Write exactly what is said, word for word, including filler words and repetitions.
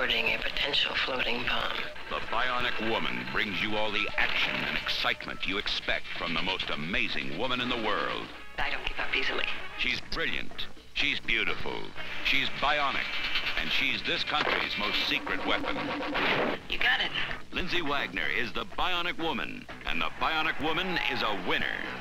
boarding a potential floating bomb. The Bionic Woman brings you all the action and excitement you expect from the most amazing woman in the world. I don't give up easily. She's brilliant. She's beautiful. She's bionic. And she's this country's most secret weapon. You got it. Lindsay Wagner is the Bionic Woman. And the Bionic Woman is a winner.